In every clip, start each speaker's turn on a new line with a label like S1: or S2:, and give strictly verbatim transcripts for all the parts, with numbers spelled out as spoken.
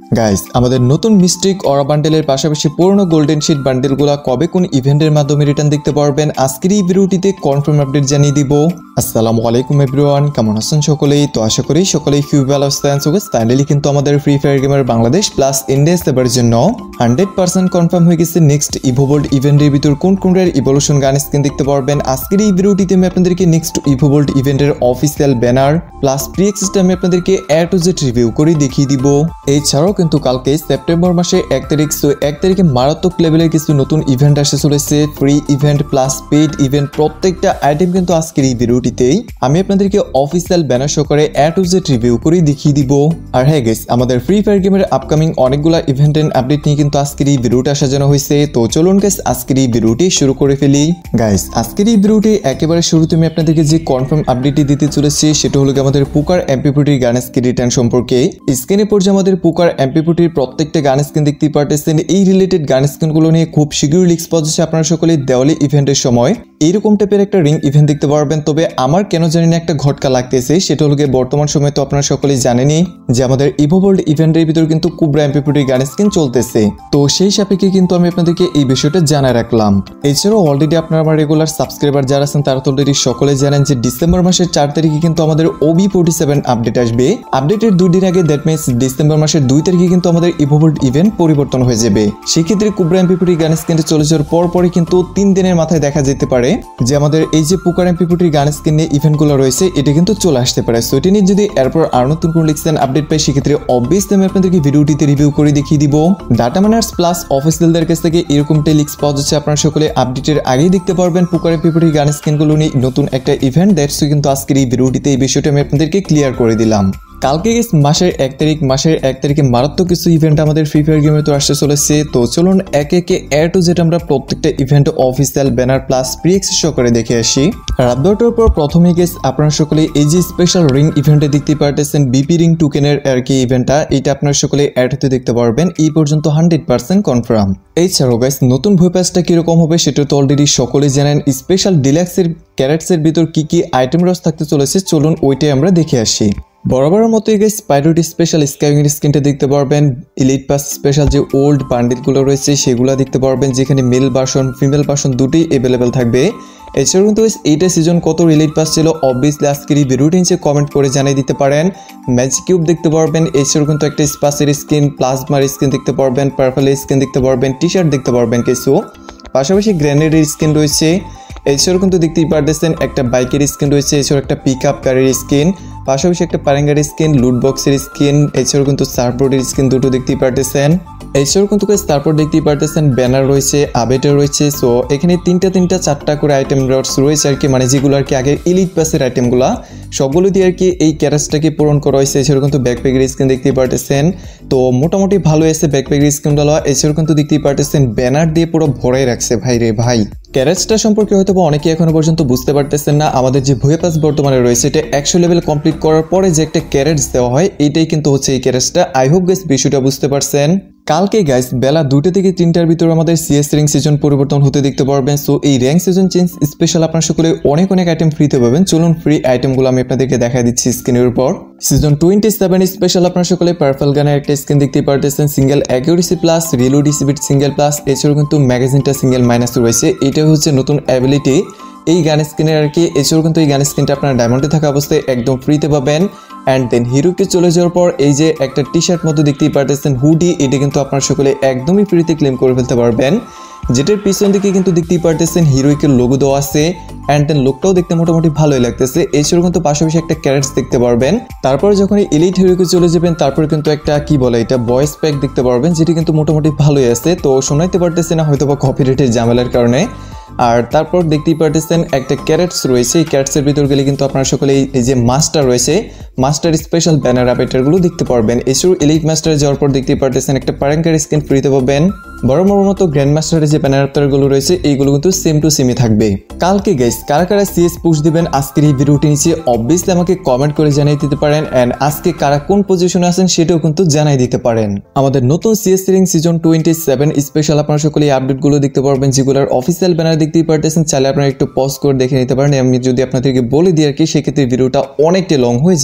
S1: Guys, আমাদের নতুন mystic অরা বান্ডেলের পাশাপাশি পুরনো গোল্ডেন শিট বান্ডেলগুলো কবে কোন ইভেন্টের মাধ্যমে রিটার্ন দেখতে পারবেন আজকের এই ভিডিওটিতে কনফার্ম আপডেট জানিয়ে দিব। আসসালামু আলাইকুম এভরিওয়ান, কেমন আছেন সকলেই? তো আশা করি সকলেই খুব ভালো আছেন। সো গাইস, ফাইনালি কিন্তু আমাদের free fire gamer Bangladesh plus India সেবার জন্য হান্ড্রেড পার্সেন্ট কনফার্ম হয়ে গেছে নেক্সট ইভোবোল্ড ইভেন্টের ভিতর কোন কোন রেয়ার ইভলিউশন গান স্কিন দেখতে পারবেন। আজকের এই ভিডিওটিতে আমি আপনাদেরকে নেক্সট ইভোবোল্ড ইভেন্টের অফিসিয়াল ব্যানার প্লাস প্রি এক্সেসটা আমি আপনাদেরকে এ টু জেড রিভিউ করে দেখিয়ে দিব। এছাড়াও কিন্তু কালকে সেপ্টেম্বর মাসে এক তারিখ সো এক তারিখে মারাত্মক লেভেলের কিছু নতুন ইভেন্ট আসতে চলেছে, free event plus paid event, প্রত্যেকটা আইটেম কিন্তু আজকের এই ভিডিওটিতেই আমি আপনাদেরকে অফিসিয়াল ব্যানার সহকারে এ টু জেড রিভিউ করে দেখিয়ে দিব। আর হ্যাঁ গাইস, আমাদের ফ্রি ফায়ার গেমের আপকামিং অনেকগুলো ইভেন্ট এন্ড আপডেট নিয়ে কিন্তু আজকের এই ভিডিওটা সাজানো হয়েছে। তো চলুন গাইস আজকের এই ভিডিওটি শুরু করে ফেলি। গাইস, আজকের এই ভিডিওটি একেবারে শুরুতে আমি আপনাদেরকে যে কনফার্ম আপডেটটি দিতে চলেছি সেটা হলো আমাদের পুকার এমপিপিটির গান স্কিন রিটার্ন সম্পর্কে। স্ক্রিনে পড়ছে আমাদের পুকার এমপিপিটির প্রত্যেকটা গান স্কিন দেখতে পারতেছেন। এই রিলেটেড গান স্কিনগুলো নিয়ে খুব শীঘ্রই লিক্স পাওয়া যাচ্ছে। আপনারা সকলে দেওয়ালি ইভেন্টের সময় এইরকম টাইপের একটা রিং ইভেন্ট দেখতে পারবেন। তবে আমার কেন জানি না একটা ঘটকা লাগতেছে, সেটা হলো বর্তমান সময় তো আপনারা সকলেই জানেনই যে আমাদের ইভোবোল্ড ইভেন্টের ভিতর কিন্তু কুবরা এমপিপিটির গান স্কিন চলতেছে। তো সেই সাপেক্ষে কিন্তু আমি আপনাদেরকে এই বিষয়টা জানায় রাখলাম। এছাড়াও অলরেডি আপনারা আমার রেগুলার সাবস্ক্রাইবার যারা আছেন তারা তো অলরেডি সকলে জানেন যে ডিসেম্বর মাসের চার তারিখে কিন্তু আমাদের ওবি ফোর্টি সেভেন আপডেট আসবে। আপডেটের দুই দিন আগে, দ্যাট মিনস ডিসেম্বর মাসের দুই তারিখে কিন্তু আমাদের ইভোবোল্ড ইভেন্ট পরিবর্তন হয়ে যাবে। সেক্ষেত্রে কুবরা এমপিপিটির গান স্কিনটা চলে যাওয়ার পর পরে কিন্তু তিন দিনের মাথায় দেখা যেতে পারে যে আমাদের এই যে পুকার এমপিপিটির গান স্কিন নিয়ে ইভেন্টগুলো রয়েছে এটা কিন্তু চলে আসতে পারে। সো এটি নিয়ে যদি এরপর আর নতুন কোনো লিক্সেন আপডেট পাই সেক্ষেত্রে অবভিয়াসলি আমি আপনাদেরকে ভিডিওটিতে রিভিউ করে দেখিয়ে দিব। ডাটা মাইনার্স প্লাস অফিসিয়ালদের কাছ থেকে এরকমটাই লিক্স পাওয়া যাচ্ছে। আপনারা সকলে আপডেটের আগেই দেখতে পারবেন পুকার এমপিপিটির গান স্কিনগুলো নিয়ে নতুন একটা ইভেন্ট। দ্যাটস কিন্তু আজকের এই ভিডিওটিতে এই বিষয়টা আমি আপনাদেরকে ক্লিয়ার করে দিলাম। কালকে মাসের এক তারিখ মাসের এক তারিখে মারাত্মক কিছু ইভেন্ট আমাদের ফ্রি ফায়ার গেমে তো আসতে চলেছে। তো চলুন একে একে এ টু জেড আমরা প্রত্যেকটা event official banner plus pre access করে দেখে আসি। রাত বারোটার পর প্রথমে গেস আপনারা সকলে এই যে স্পেশাল রিং ইভেন্টে দেখতে পারতেছেন বিপি রিং টোকেনের আর কি ইভেন্টটা, এটা আপনারা সকলে অ্যাড হতে দেখতে পারবেন। এই পর্যন্ত হান্ড্রেড পার্সেন্ট কনফার্ম। এছাড়াও গাইস নতুন ভয় প্যাচটা কিরকম হবে সেটা তো অলরেডি সকলেই জানেন। স্পেশাল ডিলাক্সের ক্যারেটসের ভিতর কি কি আইটেম রস থাকতে চলেছে চলুন ওইটাই আমরা দেখে আসি। বরাবরের মতোই গাইস পাইরোটি স্পেশাল স্কাইউইং স্কিনটা দেখতে পারবেন। ইলিট পাস স্পেশাল যে ওল্ড বান্ডিলগুলো রয়েছে সেগুলো দেখতে পারবেন, যেখানে মেল ভার্সন ফিমেল ভার্সন দুটোই অ্যাভেলেবেল থাকবে। এছাড়াও কিন্তু এইটা সিজন কত রিলেট পাস ছিল অবভিয়াসলি আজকের এই ভিডিওটি নিচে কমেন্ট করে জানিয়ে দিতে পারেন। ম্যাজিক কিউব দেখতে পারবেন। এছাড়াও কিন্তু একটা স্পাসের স্কিন, প্লাজমার স্কিন দেখতে পারবেন, পার্পলের স্কিন দেখতে পারবেন, টি শার্ট দেখতে পারবেন কিছু, পাশাপাশি গ্রেনেডের স্কিন রয়েছে। এছাড়াও কিন্তু দেখতেই পারতেছেন একটা বাইকের স্কিন রয়েছে, এছাড়াও একটা পিক আপ গাড়ির স্কিন, পাশাপাশি একটা পারেঙ্গার স্কিন, লুট বক্সের স্কিন, এছাড়াও কিন্তু সার্ফবোর্ডের স্কিন দুটো দেখতেই পারতেছেন। এছাড়াও কিন্তু তারপর দেখতেই পারতেছেন ব্যানার রয়েছে, আপডেট রয়েছে। সো এখানে তিনটা তিনটা চারটা করে আইটেম রয়েছে আর কি, মানে যেগুলো আর কি আগের ইলিট পাসের আইটেমগুলো সবগুলো দিয়ে আর কি এই ক্যারেজটাকে পূরণ করা হয়েছে। এছাড়াও কিন্তু ব্যাকপ্যাকের স্কিন দেখতেই পারতেছেন। তো মোটামুটি ভালো এসে ব্যাকপ্যাকের স্কিনগুলো। এছাড়াও কিন্তু দেখতেই পারতেছেন ব্যানার দিয়ে পুরো ভরাই রাখছে ভাই রে ভাই। ক্যারেজটা সম্পর্কে হয়তো অনেকে এখনো পর্যন্ত বুঝতে পারতেছেন না। আমাদের যে ভুয়া পাস বর্তমানে রয়েছে এটা একশো লেভেল কমপ্লিট করার পরে যে একটা ক্যারেজ দেওয়া হয় এইটাই কিন্তু হচ্ছে এই ক্যারেজটা। আই হোপ গাইস বিষয়টা বুঝতে পারছেন। কালকে গাইস বেলা দুটো থেকে তিনটার ভিতরে আমাদের সিএস র্যাঙ্ক সিজন পরিবর্তন হতে দেখতে পারবেন। সো এই র্যাঙ্ক সিজন চেঞ্জ স্পেশাল আপনার সকলে অনেক অনেক আইটেম ফ্রিতে পাবেন। চলুন ফ্রি আইটেমগুলো আমি আপনাদেরকে দেখা দিচ্ছি স্ক্রিনের উপর। সিজন টোয়েন্টি সেভেন স্পেশাল আপনার সকলে পার্পল গানের একটা স্কিন দেখতে পারতেছেন, single accuracy plus reload speed single plus. এছাড়াও কিন্তু ম্যাগাজিনটা সিঙ্গেল মাইনাস রয়েছে, এটা হচ্ছে নতুন অ্যাবিলিটি এই গান স্কিনের আর কি। এছাড়াও কিন্তু এই গান স্কিনটা আপনার ডায়মন্ডে থাকা অবস্থায় একদম ফ্রিতে পাবেন। অ্যান্ড দেন হিরোকে চলে যাওয়ার পর এই যে একটা টি শার্ট মতো দেখতেই পারতেছেন হুডি, এটা কিন্তু আপনার সকলে একদমই ফ্রিতে ক্লেম করে ফেলতে পারবেন, যেটার পিছন দিকে কিন্তু দেখতেই পারতেছেন হিরোইকের লোগো দেওয়া আছে। অ্যান্ড দেন লোকটাও দেখতে মোটামুটি ভালোই লাগতেছে। এছাড়াও কিন্তু পাশাপাশি একটা ক্যারেটস দেখতে পারবেন। তারপর যখন এলিট হিরোকে চলে যাবেন তারপর কিন্তু একটা কি বলে এটা ভয়েস প্যাক দেখতে পারবেন, যেটি কিন্তু মোটামুটি ভালোই আছে। তো শোনাইতে পারতেছে না হয়তো বা কপিরাইটের ঝামেলার কারণে। আর তারপর দেখতেই পারতেছেন একটা ক্যারেটস রয়েছে, এই ক্যারেটসের ভিতর গেলে কিন্তু আপনারা সকলে এই যে মাস্টার রয়েছে মাস্টার স্পেশাল ব্যানার আপডেটগুলো দেখতে পারবেন। এছাড়াও এলিট মাস্টারে যাওয়ার পর দেখতেই পারতেছেন একটা পারেঙ্কার স্কিন ফ্রিতে পাবেন। বড় বড় মতো গ্র্যান্ড মাস্টারের যে ব্যানার আপডেটগুলো রয়েছে এইগুলো কিন্তু সেম টু সেমই থাকবে। কালকে গাইস কারা কারা সিএস পুশ দিবেন আজকের এই ভিডিওটি নিচে অবভিয়াসলি আমাকে কমেন্ট করে জানিয়ে দিতে পারেন। অ্যান্ড আজকে কারা কোন পজিশনে আছেন সেটাও কিন্তু জানাই দিতে পারেন। আমাদের নতুন CS rank season twenty seven special আপনারা সকলে এই আপডেটগুলো দেখতে পারবেন, যেগুলোর অফিসিয়াল ব্যানার দেখতেই পারতেছেন। চাইলে আপনারা একটু পজ করে দেখে নিতে পারেন। আমি যদি আপনাদেরকে বলে দিই আর কি সেক্ষেত্রে ভিডিওটা অনেকটা লং হয়ে যাবে।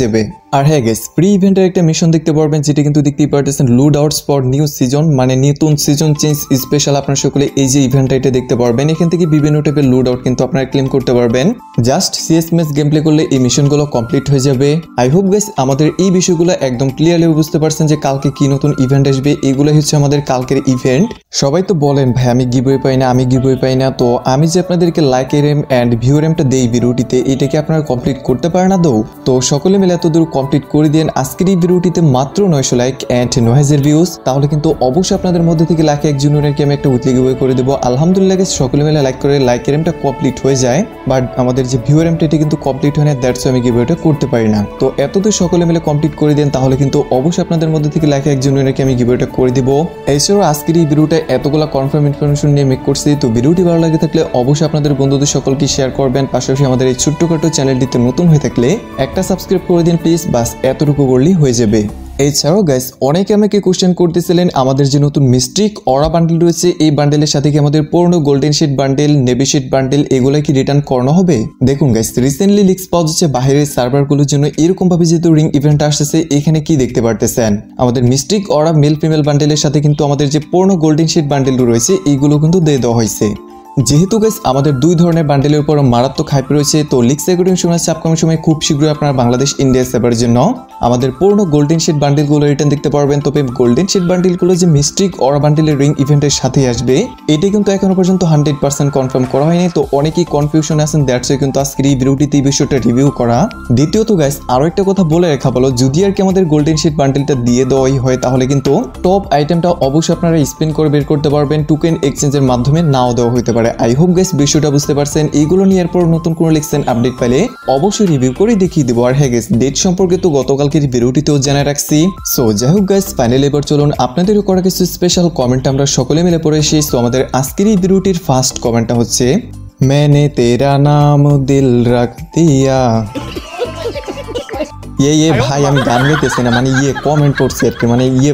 S1: আর হ্যাঁ গাইস, ফ্রি ইভেন্টের একটা মিশন দেখতে পারবেন, যেটা কিন্তু দেখতেই পারতেছেন loadouts for new season, মানে নতুন সিজন চেঞ্জ স্পেশাল। আপনারা সকলে এই যে ইভেন্টটা এটা দেখতে পারবেন, এখান থেকে বিভিন্ন টাইপের লুড আউট কিন্তু আপনারা ক্লেম করতে পারবেন। Just CS match game play করলে এই মিশনগুলো কমপ্লিট হয়ে যাবে। আই হোপ গাইস আমাদের এই বিষয়গুলো একদম ক্লিয়ারলি বুঝতে পারছেন যে কালকে কি নতুন ইভেন্ট আসবে। এগুলোই হচ্ছে আমাদের কালকের ইভেন্ট। সবাই তো বলেন ভাই আমি গিভওয়ে পাই না, আমি গিভওয়ে পাই না। তো আমি যে আপনাদেরকে লাইকের এম অ্যান্ড ভিউর এমটা দেই ভিডিওটিতে, এটাকে আপনারা কমপ্লিট করতে পারেন না দৌ? তো সকলে মিলে এত দূর কমপ্লিট করে দিন। আজকের এই ভিডিওটিতে মাত্র নয়শো লাইক অ্যান্ড নয় হাজার ভিউজ, তাহলে কিন্তু অবশ্যই আপনাদের মধ্যে থেকে লাইক একজনেরকে আমি একটা উইকলি গিভওয়ে করে দেবো। আলহামদুলিল্লাহ গাইস, সকলে মিলে লাইক করে লাইকের এমটা কমপ্লিট হয়ে যায়, বাট আমাদের যে ভিউর এমটা এটা কিন্তু কমপ্লিট হয় না, দ্যাটস আমি গিভওয়েটা করতে পারি না। তো এত দূর সকলে মিলে কমপ্লিট করে দেন, তাহলে কিন্তু অবশ্যই আপনাদের মধ্যে থেকে লাইক একজনেরকে আমি গিভওয়েটা করে দিব। এছাড়াও আজকের এই ভিডিওটা এতগুলো কনফার্ম ইনফরমেশন নিয়ে মেক করছি। তো ভিডিওটি ভালো লাগে থাকলে অবশ্যই আপনাদের বন্ধুদের সকলকে শেয়ার করবেন। পাশাপাশি আমাদের এই ছোট্টখাটো চ্যানেলটিতে নতুন হয়ে থাকলে একটা সাবস্ক্রাইব করে দিন প্লিজ, বাস এতটুকু করলেই হয়ে যাবে। এছাড়াও গাইস, অনেকে আমাকে কোশ্চেন করতেছিলেন আমাদের যে নতুন মিস্ট্রিক অরা বান্ডেল রয়েছে, এই বান্ডেলের সাথে কি আমাদের পুরনো golden sheet bundle, navy sheet bundle এগুলো কি রিটার্ন করানো হবে? দেখুন গাইস, রিসেন্টলি লিক্স পাওয়া যাচ্ছে বাইরের সার্ভারগুলোর জন্য এরকম ভাবে যেহেতু রিং ইভেন্ট আসতেছে, এখানে কি দেখতে পারতেছেন আমাদের মিস্ট্রিক অরা মেল ফিমেল বান্ডেলের সাথে কিন্তু আমাদের যে পুরনো গোল্ডেন শিট বান্ডেল রয়েছে এইগুলো কিন্তু দিয়ে দেওয়া হয়েছে। যেহেতু গাইস আমাদের দুই ধরনের বান্ডেলের উপর মারাত্মক হাইপ রয়েছে, তো লিক্স একাডেমি সময় আপকামিং সময় খুব শীঘ্রই আপনারা বাংলাদেশ ইন্ডিয়া সেবার জন্য আমাদের পুরনো গোল্ডেন শিট বান্ডেলগুলো রিটার্ন দেখতে পারবেন। তবে গোল্ডেন শিট বান্ডেলগুলো যে মিস্ট্রিক অরা বান্ডেলের রিং ইভেন্টের সাথে আসবে, এটা কিন্তু এখনো পর্যন্ত হান্ড্রেড পার্সেন্ট কনফার্ম করা হয়নি। তো অনেকেই কনফিউশন আছেন, দ্যাটস ওয়াই কিন্তু আজকের এই ভিডিওটিতে এই বিষয়টা রিভিউ করা। দ্বিতীয়ত গাইস, আরো একটা কথা বলে রাখা ভালো, যদি আর কি আমাদের গোল্ডেন শিট বান্ডেলটা দিয়ে দেওয়াই হয়, তাহলে কিন্তু টপ আইটেমটা অবশ্যই আপনারা স্পিন করে বের করতে পারবেন, টোকেন এক্সচেঞ্জের মাধ্যমে নাও দেওয়া হতে পারে। আই হোপ গাইস বিষয়টা বুঝতে পারছেন। এইগুলো নিয়ে এরপর নতুন কোনো লিক্সেন আপডেট পেলে অবশ্যই রিভিউ করে দেখিয়ে দিব। আর হ্যাঁ গাইস, ডেট সম্পর্কে তো গতকালকের ভিডিওটিতেও জানিয়ে রাখছি। সো যাই হোক গাইস, ফাইনালি এবার চলুন আপনাদের করা কিছু স্পেশাল কমেন্ট আমরা সকলে মিলে পড়ে এসেছি। তো আমাদের আজকের এই ভিডিওটির ফার্স্ট কমেন্টটা হচ্ছে, मैंने तेरा नाम दिल रख दिया। ये ये भाई আমি গান গাইতেছি না, মানে ইয়ে কমেন্ট করছি আর কি, মানে ইয়ে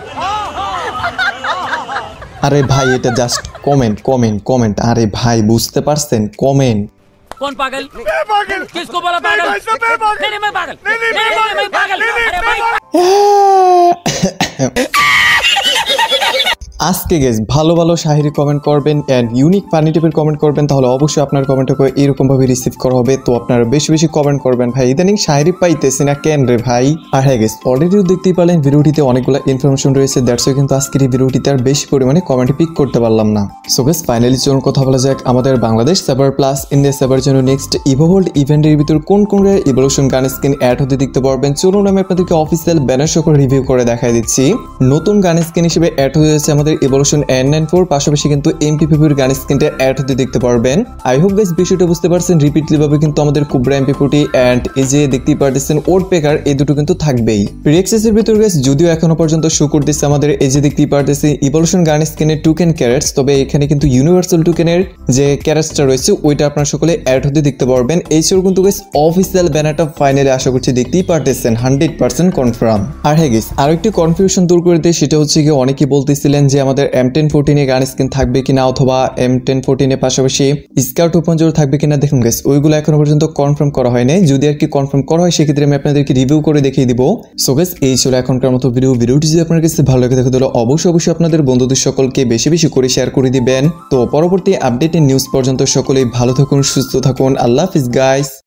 S1: আরে ভাই এটা জাস্ট কমেন্ট কমেন্ট কমেন্ট আরে ভাই বুঝতে পারছেন, কমেন্ট।
S2: कौन पागल? मैं पागल। किसको बोला पागल? मैं पागल। नहीं मैं पागल। नहीं नहीं मैं पागल। अरे भाई
S1: আজকে গেস ভালো ভালো শায়রি কমেন্ট করবেন এন্ড ইউনিক ফানি টাইপের কমেন্ট করবেন, তাহলে অবশ্যই আপনার কমেন্টকে এরকম ভাবে রিসিভ করা হবে। তো আপনারা বেশি বেশি কমেন্ট করবেন ভাই, ইদানিং শায়রি পাইতেছি না কেন রে ভাই। আর হ্যাঁ গেস, অলরেডিও দেখতেই পারলেন ভিডিওটিতে অনেকগুলো ইনফরমেশন রয়েছে, দ্যাটস ওয়াই কিন্তু আজকের এই ভিডিওটিতে আর বেশি পরিমাণে কমেন্ট পিক করতে পারলাম না। সো গেস ফাইনালি চলুন কথা বলা যাক আমাদের Bangladesh server plus India server জন্য নেক্সট ইভোভোল্ড ইভেন্টের ভিতর কোন কোন ইভলিউশন গান স্কিন অ্যাড হতে দেখতে পারবেন। চলুন আমি আপনাদেরকে অফিসিয়াল ব্যানার সহ রিভিউ করে দেখাই দিচ্ছি। নতুন গান স্কিন হিসেবে অ্যাড হয়ে যাচ্ছে আমাদের ইভলিউশন এন নাইন ফোর, পাশাপাশি কিন্তু এমপি ফোর গান স্কিনটা অ্যাড হতে দেখতে পারবেন। আই হোপ গাইস বিষয়টা বুঝতে পারছেন। রিপিটলি ভাবে কিন্তু আমাদের কুবরা এমপি ফোরটি এন্ড এই যে দেখতেই পারতেছেন ওড পেকার, এই দুটো কিন্তু থাকবেই। প্রিএক্সেসের ভিতর গাইস যদিও এখনো পর্যন্ত শো করতেছে আমাদের এই যে দেখতেই পারতেছি ইভলিউশন গান স্কিনের টোকেন ক্যারেটস, তবে এখানে কিন্তু ইউনিভার্সাল টোকেনের যে ক্যারেটসটা রয়েছে ওইটা আপনারা সকলে অ্যাড হতে দেখতে পারবেন। এই ছিল কিন্তু গাইস অফিসিয়াল ব্যানারটা ফাইনালি আশা করছি দেখতেই পারতেছেন হান্ড্রেড পার্সেন্ট কনফার্ম। আর হ্যাঁ গাইস, আরো একটি কনফিউশন দূর করে দিই, সেটা হচ্ছে কি অনেকেই বলতেছিলেন যে আমাদের এম টেন ফোরটিন এ গান স্কিন থাকবে কিনা, অথবা এম টেন ফোরটিন এর পাশাপাশি স্কাউট ওপেন জোর থাকবে কিনা। দেখুন গাইস ওইগুলো এখনো পর্যন্ত কনফার্ম করা হয়নি, যদি আর কি কনফার্ম করা হয় সেক্ষেত্রে আমি আপনাদেরকে রিভিউ করে দেখিয়ে দিব। সো গাইস এই ছিল এখনকার মতো ভিডিও। ভিডিওটি যদি আপনার কাছে ভালো লাগে থাকে তাহলে অবশ্যই অবশ্যই আপনাদের বন্ধুদের সকলকে বেশি বেশি করে শেয়ার করে দিবেন। তো পরবর্তী আপডেটের নিউজ পর্যন্ত সকলেই ভালো থাকুন, সুস্থ থাকুন। আল্লাহ হাফিজ গাইস।